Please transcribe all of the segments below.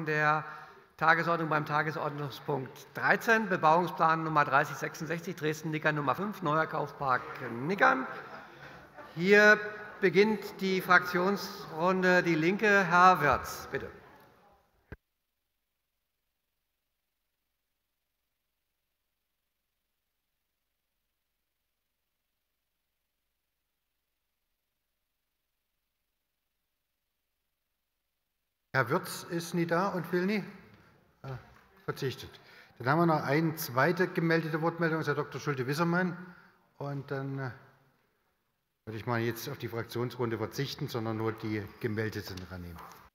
der Tagesordnung beim Tagesordnungspunkt 13, Bebauungsplan Nummer 3066, Dresden-Nickern Nummer 5, Neuer Kaufpark Nickern. Hier beginnt die Fraktionsrunde DIE LINKE. Herr Wirz, bitte. Herr Wirz ist nie da und will nie? Verzichtet. Dann haben wir noch eine zweite gemeldete Wortmeldung, das ist Herr Dr. Schulte-Wissermann. Und dann würde ich mal jetzt auf die Fraktionsrunde verzichten, sondern nur die Gemeldeten rannehmen.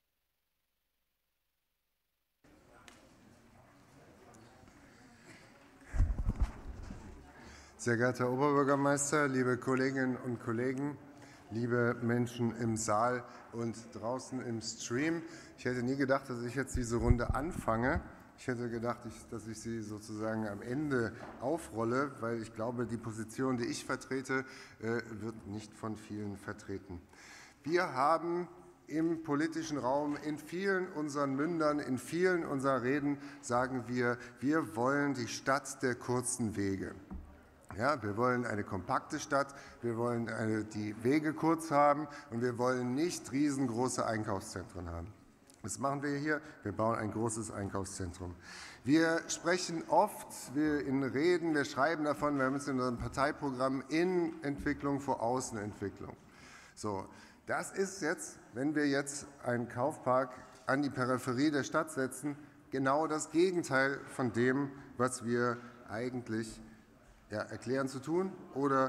Sehr geehrter Herr Oberbürgermeister, liebe Kolleginnen und Kollegen, liebe Menschen im Saal und draußen im Stream. Ich hätte nie gedacht, dass ich jetzt diese Runde anfange. Ich hätte gedacht, dass ich sie sozusagen am Ende aufrolle, weil ich glaube, die Position, die ich vertrete, wird nicht von vielen vertreten. Wir haben im politischen Raum, in vielen unseren Mündern, in vielen unserer Reden sagen wir wollen die Stadt der kurzen Wege. Ja, wir wollen eine kompakte Stadt, wir wollen die Wege kurz haben und wir wollen nicht riesengroße Einkaufszentren haben. Was machen wir hier? Wir bauen ein großes Einkaufszentrum. Wir sprechen oft in Reden, wir schreiben davon, wir haben es in unserem Parteiprogramm Innenentwicklung vor Außenentwicklung. So, das ist jetzt, wenn wir jetzt einen Kaufpark an die Peripherie der Stadt setzen, genau das Gegenteil von dem, was wir eigentlich erklären zu tun oder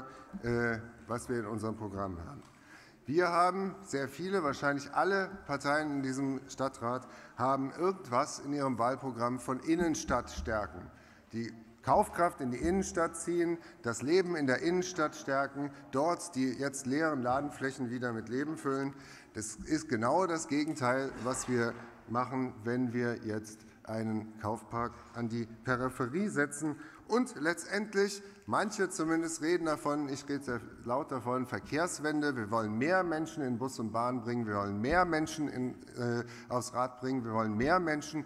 was wir in unserem Programm haben. Wir haben sehr viele, wahrscheinlich alle Parteien in diesem Stadtrat haben irgendwas in ihrem Wahlprogramm von Innenstadt stärken. Die Kaufkraft in die Innenstadt ziehen, das Leben in der Innenstadt stärken, dort die jetzt leeren Ladenflächen wieder mit Leben füllen. Das ist genau das Gegenteil, was wir machen, wenn wir jetzt einen Kaufpark an die Peripherie setzen. Und letztendlich, manche zumindest reden davon, ich rede sehr laut davon, Verkehrswende. Wir wollen mehr Menschen in Bus und Bahn bringen, wir wollen mehr Menschen aufs Rad bringen, wir wollen mehr Menschen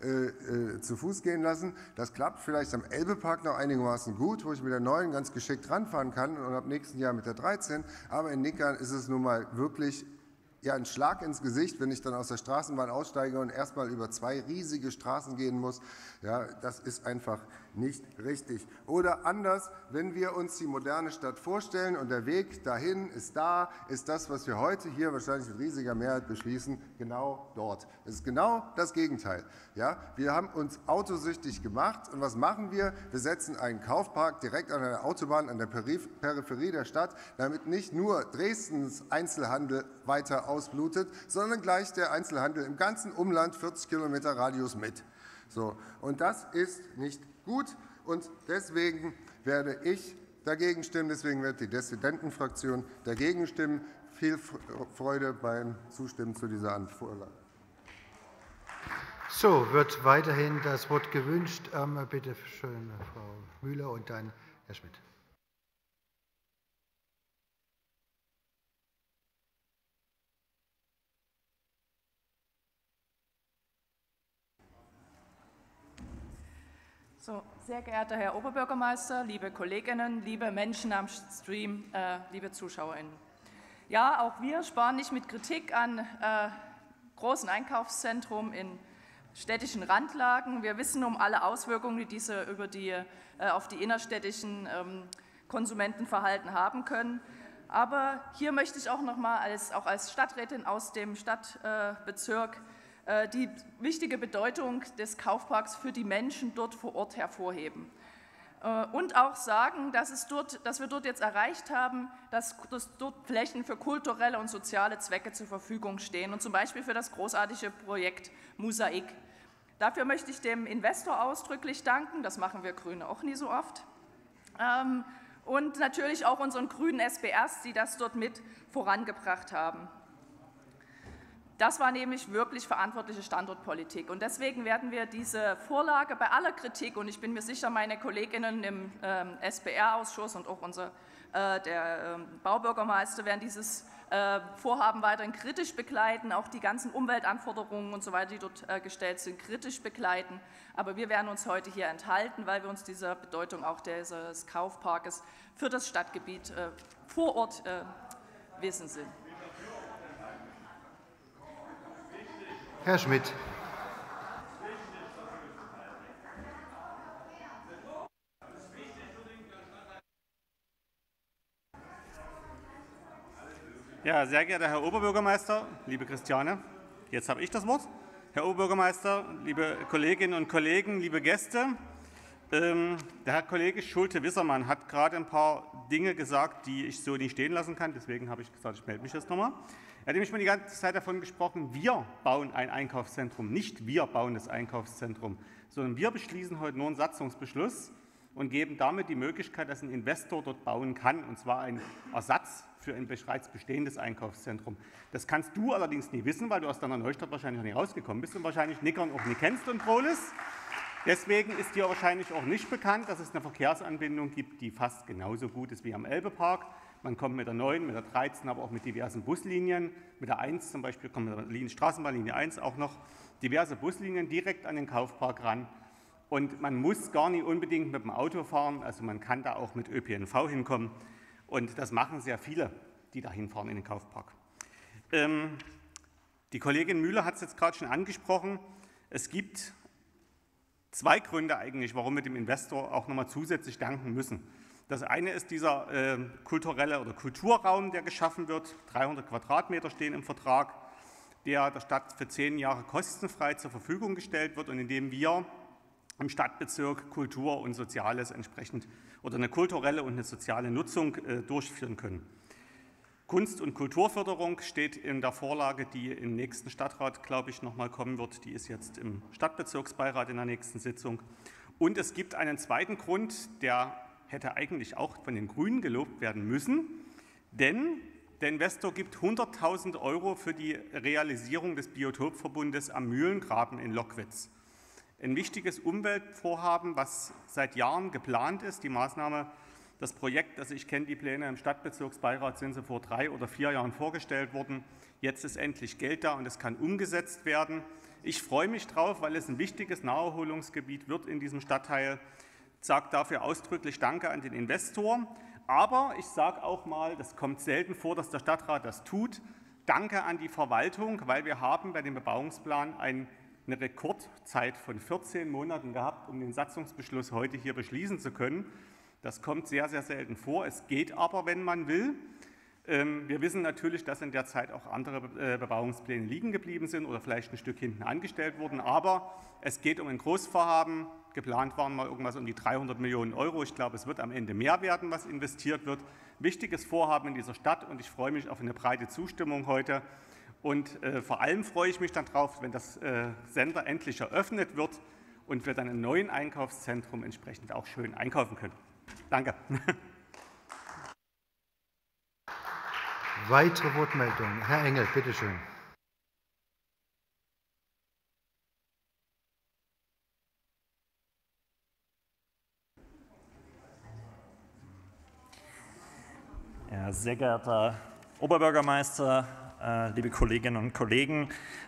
zu Fuß gehen lassen. Das klappt vielleicht am Elbepark noch einigermaßen gut, wo ich mit der 9 ganz geschickt ranfahren kann und ab nächsten Jahr mit der 13. Aber in Nickern ist es nun mal wirklich ein Schlag ins Gesicht, wenn ich dann aus der Straßenbahn aussteige und erst mal über 2 riesige Straßen gehen muss. Ja, das ist einfach nicht richtig. Oder anders, wenn wir uns die moderne Stadt vorstellen und der Weg dahin ist das, was wir heute hier wahrscheinlich mit riesiger Mehrheit beschließen, genau dort. Es ist genau das Gegenteil. Ja, wir haben uns autosüchtig gemacht und was machen wir? Wir setzen einen Kaufpark direkt an der Autobahn an der Peripherie der Stadt, damit nicht nur Dresdens Einzelhandel weiter ausblutet, sondern gleich der Einzelhandel im ganzen Umland 40 Kilometer Radius mit. So, und das ist nicht gut und deswegen werde ich dagegen stimmen, deswegen wird die Dissidentenfraktion dagegen stimmen. Viel Freude beim Zustimmen zu dieser Vorlage. So, wird weiterhin das Wort gewünscht. Bitte schön, Frau Müller und dann Herr Schmidt. So, sehr geehrter Herr Oberbürgermeister, liebe Kolleginnen, liebe Menschen am Stream, liebe ZuschauerInnen. Ja, auch wir sparen nicht mit Kritik an großen Einkaufszentren in städtischen Randlagen. Wir wissen um alle Auswirkungen, die diese auf die innerstädtischen Konsumentenverhalten haben können. Aber hier möchte ich auch noch mal als Stadträtin aus dem Stadtbezirk die wichtige Bedeutung des Kaufparks für die Menschen dort vor Ort hervorheben. Und auch sagen, dass wir dort jetzt erreicht haben, dass dort Flächen für kulturelle und soziale Zwecke zur Verfügung stehen und zum Beispiel für das großartige Projekt Mosaik. Dafür möchte ich dem Investor ausdrücklich danken, das machen wir Grüne auch nie so oft, und natürlich auch unseren grünen SPRs, die das dort mit vorangebracht haben. Das war nämlich wirklich verantwortliche Standortpolitik. Und deswegen werden wir diese Vorlage bei aller Kritik, und ich bin mir sicher, meine Kolleginnen im SPR-Ausschuss und auch der Baubürgermeister werden dieses Vorhaben weiterhin kritisch begleiten, auch die ganzen Umweltanforderungen und so weiter, die dort gestellt sind, kritisch begleiten. Aber wir werden uns heute hier enthalten, weil wir uns dieser Bedeutung auch dieses Kaufparkes für das Stadtgebiet vor Ort wissen sind. Herr Schmidt. Ja, sehr geehrter Herr Oberbürgermeister, liebe Christiane, jetzt habe ich das Wort. Herr Oberbürgermeister, liebe Kolleginnen und Kollegen, liebe Gäste, der Herr Kollege Schulte-Wissermann hat gerade ein paar Dinge gesagt, die ich so nicht stehen lassen kann. Deswegen habe ich gesagt, ich melde mich jetzt nochmal. Er hat nämlich schon die ganze Zeit davon gesprochen, wir bauen ein Einkaufszentrum, nicht wir bauen das Einkaufszentrum, sondern wir beschließen heute nur einen Satzungsbeschluss und geben damit die Möglichkeit, dass ein Investor dort bauen kann, und zwar ein Ersatz für ein bereits bestehendes Einkaufszentrum. Das kannst du allerdings nie wissen, weil du aus deiner Neustadt wahrscheinlich noch nicht rausgekommen bist und wahrscheinlich Nickern auch nie kennst und Prolis. Deswegen ist dir wahrscheinlich auch nicht bekannt, dass es eine Verkehrsanbindung gibt, die fast genauso gut ist wie am Elbepark. Man kommt mit der 9, mit der 13, aber auch mit diversen Buslinien. Mit der 1 zum Beispiel kommt mit der Straßenbahnlinie 1 auch noch diverse Buslinien direkt an den Kaufpark ran. Und man muss gar nicht unbedingt mit dem Auto fahren, also man kann da auch mit ÖPNV hinkommen. Und das machen sehr viele, die da hinfahren in den Kaufpark. Die Kollegin Müller hat es jetzt gerade schon angesprochen. Es gibt zwei Gründe eigentlich, warum wir dem Investor auch nochmal zusätzlich danken müssen. Das eine ist dieser kulturelle oder Kulturraum, der geschaffen wird. 300 Quadratmeter stehen im Vertrag, der der Stadt für 10 Jahre kostenfrei zur Verfügung gestellt wird und in dem wir im Stadtbezirk Kultur und Soziales entsprechend oder eine kulturelle und eine soziale Nutzung durchführen können. Kunst- und Kulturförderung steht in der Vorlage, die im nächsten Stadtrat, glaube ich, nochmal kommen wird. Die ist jetzt im Stadtbezirksbeirat in der nächsten Sitzung. Und es gibt einen zweiten Grund, der hätte eigentlich auch von den Grünen gelobt werden müssen, denn der Investor gibt 100.000 € für die Realisierung des Biotopverbundes am Mühlengraben in Lockwitz. Ein wichtiges Umweltvorhaben, was seit Jahren geplant ist. Die Maßnahme, das Projekt, also ich kenne die Pläne im Stadtbezirksbeirat, sind sie vor 3 oder 4 Jahren vorgestellt worden. Jetzt ist endlich Geld da und es kann umgesetzt werden. Ich freue mich drauf, weil es ein wichtiges Naherholungsgebiet wird in diesem Stadtteil. Ich sage dafür ausdrücklich Danke an den Investor. Aber ich sage auch mal, das kommt selten vor, dass der Stadtrat das tut. Danke an die Verwaltung, weil wir haben bei dem Bebauungsplan eine Rekordzeit von 14 Monaten gehabt, um den Satzungsbeschluss heute hier beschließen zu können. Das kommt sehr, sehr selten vor. Es geht aber, wenn man will. Wir wissen natürlich, dass in der Zeit auch andere Bebauungspläne liegen geblieben sind oder vielleicht ein Stück hinten angestellt wurden. Aber es geht um ein Großvorhaben. Geplant waren mal irgendwas um die 300 Millionen €. Ich glaube, es wird am Ende mehr werden, was investiert wird. Wichtiges Vorhaben in dieser Stadt und ich freue mich auf eine breite Zustimmung heute. Und vor allem freue ich mich dann drauf, wenn das Center endlich eröffnet wird und wir dann im neuen Einkaufszentrum entsprechend auch schön einkaufen können. Danke. Weitere Wortmeldungen. Herr Engel, bitteschön. Ja, sehr geehrter Oberbürgermeister, liebe Kolleginnen und Kollegen,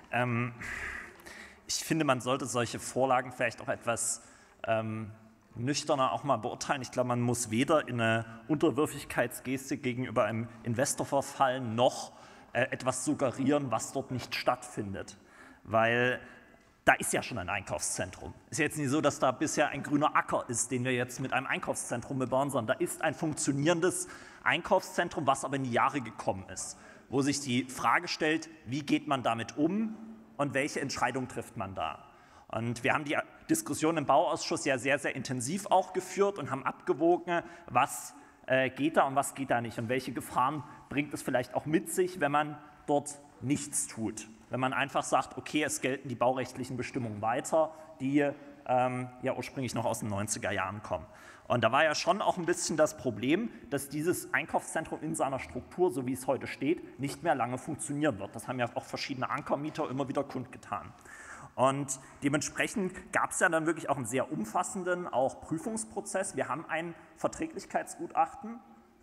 ich finde, man sollte solche Vorlagen vielleicht auch etwas nüchterner auch mal beurteilen. Ich glaube, man muss weder in eine Unterwürfigkeitsgeste gegenüber einem Investor verfallen, noch etwas suggerieren, was dort nicht stattfindet. Weil da ist ja schon ein Einkaufszentrum. Es ist jetzt nicht so, dass da bisher ein grüner Acker ist, den wir jetzt mit einem Einkaufszentrum bebauen, sondern da ist ein funktionierendes Einkaufszentrum, was aber in die Jahre gekommen ist, wo sich die Frage stellt, wie geht man damit um und welche Entscheidung trifft man da? Und wir haben die Diskussion im Bauausschuss ja sehr, sehr intensiv auch geführt und haben abgewogen, was geht da und was geht da nicht und welche Gefahren bringt es vielleicht auch mit sich, wenn man dort nichts tut. Wenn man einfach sagt, okay, es gelten die baurechtlichen Bestimmungen weiter, die ja ursprünglich noch aus den 90er Jahren kommen. Und da war ja schon auch ein bisschen das Problem, dass dieses Einkaufszentrum in seiner Struktur, so wie es heute steht, nicht mehr lange funktionieren wird. Das haben ja auch verschiedene Ankermieter immer wieder kundgetan. Und dementsprechend gab es ja dann wirklich auch einen sehr umfassenden auch Prüfungsprozess. Wir haben ein Verträglichkeitsgutachten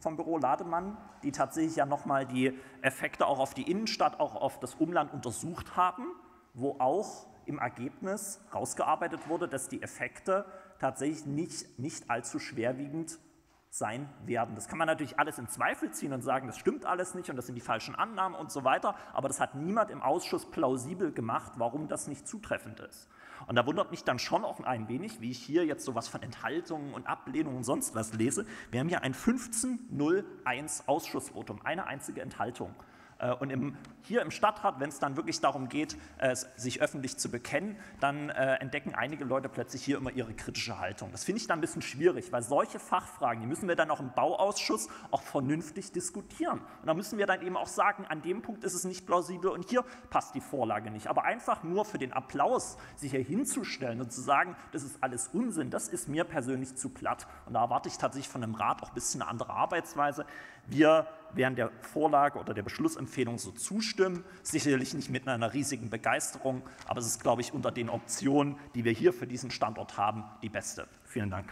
vom Büro Lademann, die tatsächlich ja nochmal die Effekte auch auf die Innenstadt, auch auf das Umland untersucht haben, wo auch im Ergebnis rausgearbeitet wurde, dass die Effekte tatsächlich nicht allzu schwerwiegend sein werden. Das kann man natürlich alles in Zweifel ziehen und sagen, das stimmt alles nicht und das sind die falschen Annahmen und so weiter, aber das hat niemand im Ausschuss plausibel gemacht, warum das nicht zutreffend ist. Und da wundert mich dann schon auch ein wenig, wie ich hier jetzt sowas von Enthaltungen und Ablehnungen und sonst was lese. Wir haben hier ein 15:01 Ausschussvotum, eine einzige Enthaltung. Und hier im Stadtrat, wenn es dann wirklich darum geht, sich öffentlich zu bekennen, dann entdecken einige Leute plötzlich hier immer ihre kritische Haltung. Das finde ich dann ein bisschen schwierig, weil solche Fachfragen, die müssen wir dann auch im Bauausschuss auch vernünftig diskutieren. Und da müssen wir dann eben auch sagen, an dem Punkt ist es nicht plausibel und hier passt die Vorlage nicht. Aber einfach nur für den Applaus sich hier hinzustellen und zu sagen, das ist alles Unsinn, das ist mir persönlich zu platt. Und da erwarte ich tatsächlich von dem Rat auch ein bisschen eine andere Arbeitsweise. Wir werden der Vorlage oder der Beschlussempfehlung so zustimmen, sicherlich nicht mit einer riesigen Begeisterung, aber es ist, glaube ich, unter den Optionen, die wir hier für diesen Standort haben, die beste. Vielen Dank.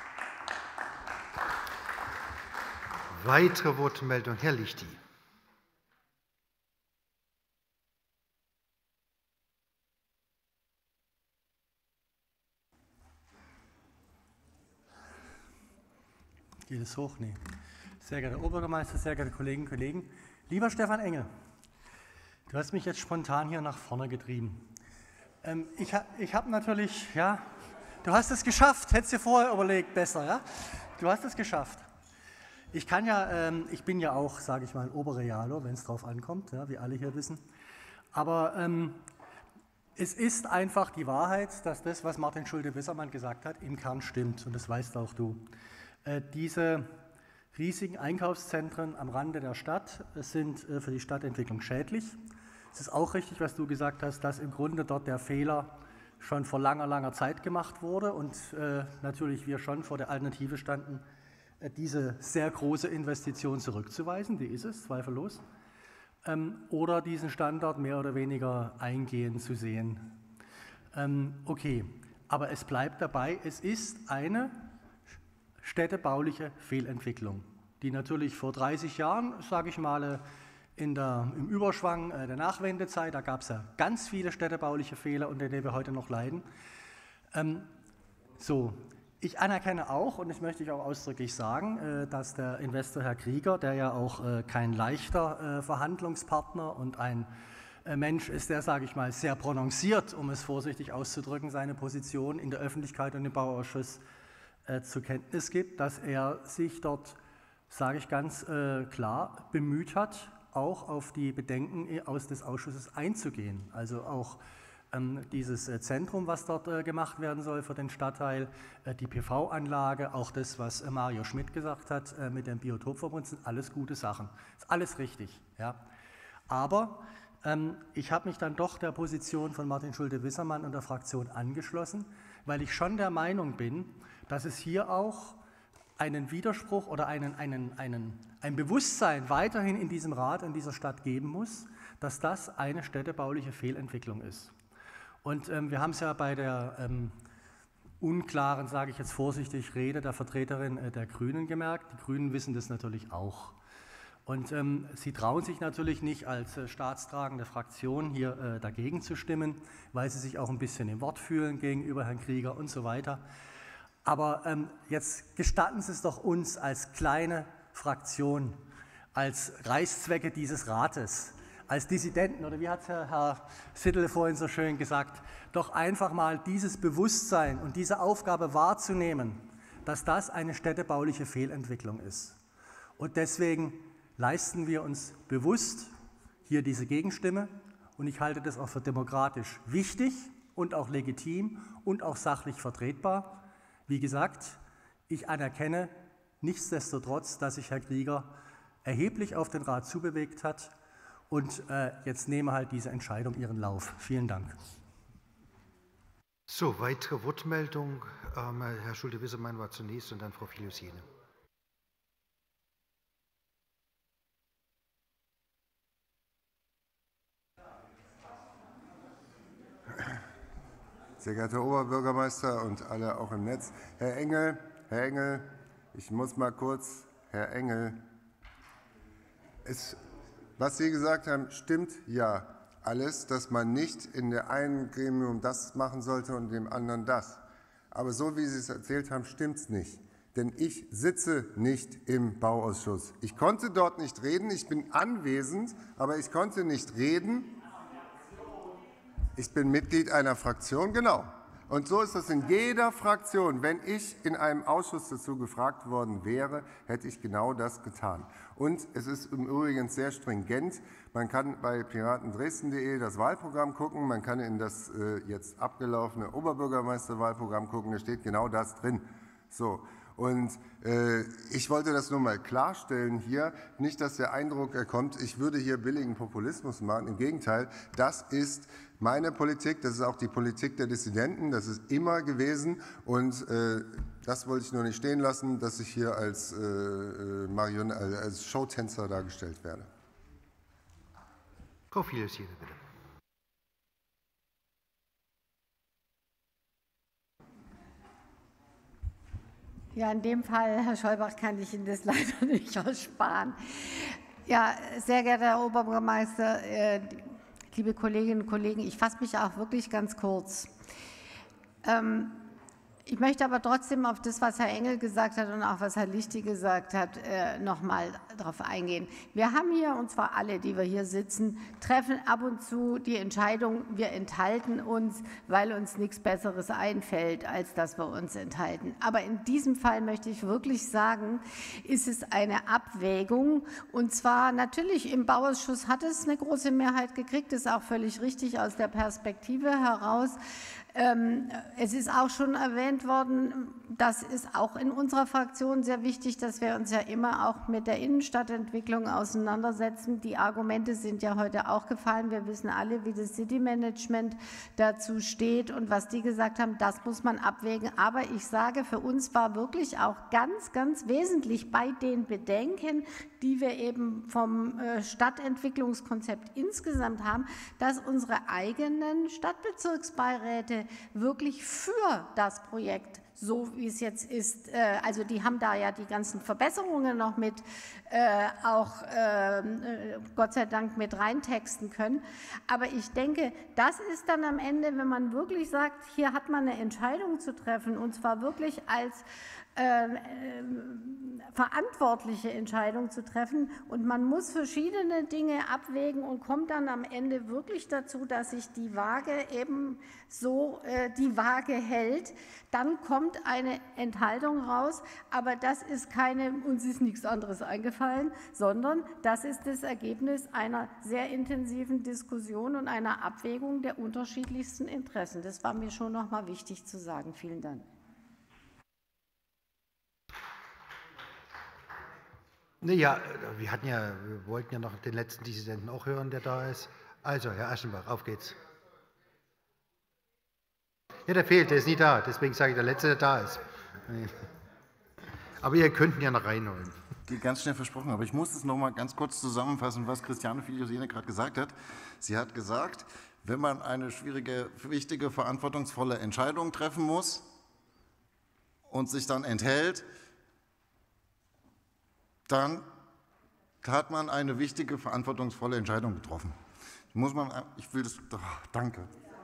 Weitere Wortmeldung, Herr Lichty. Geht es hoch? Nee. Sehr geehrter Oberbürgermeister, sehr geehrte Kolleginnen und Kollegen. Lieber Stefan Engel, du hast mich jetzt spontan hier nach vorne getrieben. Ich habe natürlich, ja, du hast es geschafft, hättest dir vorher überlegt, besser, ja? Du hast es geschafft. Ich bin ja auch, sage ich mal, Oberrealo, wenn es drauf ankommt, ja, wie alle hier wissen. Aber es ist einfach die Wahrheit, dass das, was Martin Schulte-Wissermann gesagt hat, im Kern stimmt. Und das weißt auch du. Diese riesigen Einkaufszentren am Rande der Stadt sind für die Stadtentwicklung schädlich. Es ist auch richtig, was du gesagt hast, dass im Grunde dort der Fehler schon vor langer Zeit gemacht wurde und natürlich wir schon vor der Alternative standen, diese sehr große Investition zurückzuweisen, die ist es, zweifellos, oder diesen Standort mehr oder weniger eingehend zu sehen. Okay, aber es bleibt dabei, es ist eine städtebauliche Fehlentwicklung, die natürlich vor 30 Jahren, sage ich mal, im Überschwang der Nachwendezeit, da gab es ja ganz viele städtebauliche Fehler, unter denen wir heute noch leiden. Ich anerkenne auch, und das möchte ich auch ausdrücklich sagen, dass der Investor Herr Krieger, der ja auch kein leichter Verhandlungspartner und ein Mensch ist, der, sage ich mal, sehr prononciert, um es vorsichtig auszudrücken, seine Position in der Öffentlichkeit und im Bauausschuss zur Kenntnis gibt, dass er sich dort, sage ich ganz klar, bemüht hat, auch auf die Bedenken des Ausschusses einzugehen. Also auch dieses Zentrum, was dort gemacht werden soll für den Stadtteil, die PV-Anlage, auch das, was Mario Schmidt gesagt hat mit dem Biotopverbund, sind alles gute Sachen. Ist alles richtig. Ja. Aber ich habe mich dann doch der Position von Martin Schulte-Wissermann und der Fraktion angeschlossen, weil ich schon der Meinung bin, dass es hier auch einen Widerspruch oder ein Bewusstsein weiterhin in diesem Rat, in dieser Stadt geben muss, dass das eine städtebauliche Fehlentwicklung ist. Und wir haben es ja bei der unklaren, sage ich jetzt vorsichtig, Rede der Vertreterin der Grünen gemerkt. Die Grünen wissen das natürlich auch. Und sie trauen sich natürlich nicht als staatstragende Fraktion hier dagegen zu stimmen, weil sie sich auch ein bisschen im Wort fühlen gegenüber Herrn Krieger und so weiter. Aber jetzt gestatten Sie es doch uns als kleine Fraktion, als Reißzwecke dieses Rates, als Dissidenten, oder wie hat Herr Siddle vorhin so schön gesagt, doch einfach mal dieses Bewusstsein und diese Aufgabe wahrzunehmen, dass das eine städtebauliche Fehlentwicklung ist. Und deswegen leisten wir uns bewusst hier diese Gegenstimme und ich halte das auch für demokratisch wichtig und auch legitim und auch sachlich vertretbar. Wie gesagt, ich anerkenne nichtsdestotrotz, dass sich Herr Krieger erheblich auf den Rat zubewegt hat und jetzt nehme halt diese Entscheidung ihren Lauf. Vielen Dank. So, weitere Wortmeldung. Herr Schulte-Wissermann war zunächst und dann Frau Filius-Jene. Sehr geehrter Oberbürgermeister und alle auch im Netz. Herr Engel, ich muss mal kurz Herr Engel, was Sie gesagt haben, stimmt ja alles, dass man nicht in der einen Gremium das machen sollte und dem anderen das. Aber so wie Sie es erzählt haben, stimmt es nicht. Denn ich sitze nicht im Bauausschuss. Ich konnte dort nicht reden. Ich bin anwesend, aber ich konnte nicht reden. Ich bin Mitglied einer Fraktion, genau. Und so ist das in jeder Fraktion. Wenn ich in einem Ausschuss dazu gefragt worden wäre, hätte ich genau das getan. Und es ist im Übrigen sehr stringent. Man kann bei piratendresden.de das Wahlprogramm gucken, man kann in das jetzt abgelaufene Oberbürgermeisterwahlprogramm gucken, da steht genau das drin. So. Und ich wollte das nur mal klarstellen hier, nicht, dass der Eindruck kommt, ich würde hier billigen Populismus machen. Im Gegenteil, das ist meine Politik, das ist auch die Politik der Dissidenten, das ist immer gewesen. Und das wollte ich nur nicht stehen lassen, dass ich hier als Showtänzer dargestellt werde. Frau Fielsiede, bitte. Ja, in dem Fall, Herr Scheubach, kann ich Ihnen das leider nicht ersparen. Ja, sehr geehrter Herr Oberbürgermeister, liebe Kolleginnen und Kollegen, ich fasse mich auch wirklich ganz kurz. Ich möchte aber trotzdem auf das, was Herr Engel gesagt hat und auch was Herr Lichty gesagt hat, noch mal darauf eingehen. Wir haben hier, und zwar alle, die wir hier sitzen, treffen ab und zu die Entscheidung, wir enthalten uns, weil uns nichts Besseres einfällt, als dass wir uns enthalten. Aber in diesem Fall möchte ich wirklich sagen, ist es eine Abwägung. Und zwar natürlich im Bauausschuss hat es eine große Mehrheit gekriegt, das ist auch völlig richtig aus der Perspektive heraus. Es ist auch schon erwähnt worden, das ist auch in unserer Fraktion sehr wichtig, dass wir uns ja immer auch mit der Innenstadtentwicklung auseinandersetzen. Die Argumente sind ja heute auch gefallen. Wir wissen alle, wie das City-Management dazu steht und was die gesagt haben, das muss man abwägen. Aber ich sage, für uns war wirklich auch ganz, ganz wesentlich bei den Bedenken, die wir eben vom Stadtentwicklungskonzept insgesamt haben, dass unsere eigenen Stadtbezirksbeiräte wirklich für das Projekt, so wie es jetzt ist, also die haben da ja die ganzen Verbesserungen noch mit, auch Gott sei Dank mit reintexten können. Aber ich denke, das ist dann am Ende, wenn man wirklich sagt, hier hat man eine Entscheidung zu treffen, und zwar wirklich als verantwortliche Entscheidung zu treffen, und man muss verschiedene Dinge abwägen und kommt dann am Ende wirklich dazu, dass sich die Waage eben so die Waage hält, dann kommt eine Enthaltung raus, aber das ist uns ist nichts anderes eingefallen, sondern das ist das Ergebnis einer sehr intensiven Diskussion und einer Abwägung der unterschiedlichsten Interessen. Das war mir schon noch mal wichtig zu sagen. Vielen Dank. Ja, wir wollten ja noch den letzten Dissidenten auch hören, der da ist. Also, Herr Aschenbach, auf geht's. Ja, der fehlt, der ist nie da. Deswegen sage ich, der Letzte, der da ist. Aber ihr könnt ihn ja noch reinholen. Geht ganz schnell versprochen, aber ich muss es noch mal ganz kurz zusammenfassen, was Christiane Filiosene gerade gesagt hat. Sie hat gesagt, wenn man eine schwierige, wichtige, verantwortungsvolle Entscheidung treffen muss und sich dann enthält, dann hat man eine wichtige, verantwortungsvolle Entscheidung getroffen. Ich will das, danke.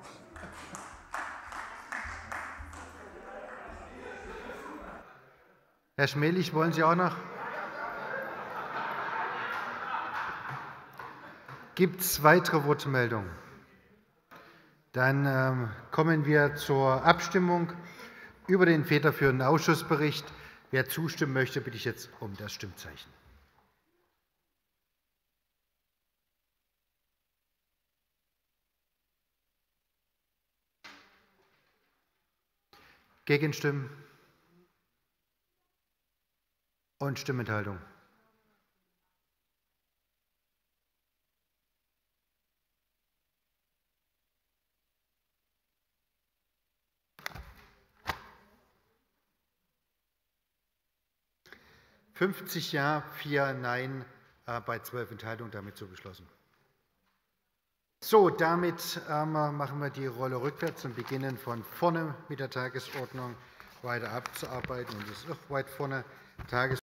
Herr Schmelich, wollen Sie auch noch? Gibt es weitere Wortmeldungen? Dann kommen wir zur Abstimmung über den federführenden Ausschussbericht. Wer zustimmen möchte, bitte ich jetzt um das Stimmzeichen. Gegenstimmen und Stimmenthaltung. »50 Ja, 4 Nein bei 12 Enthaltungen«, damit so beschlossen. So, damit machen wir die Rolle rückwärts und beginnen von vorne mit der Tagesordnung weiter abzuarbeiten. Und das ist auch weit vorne.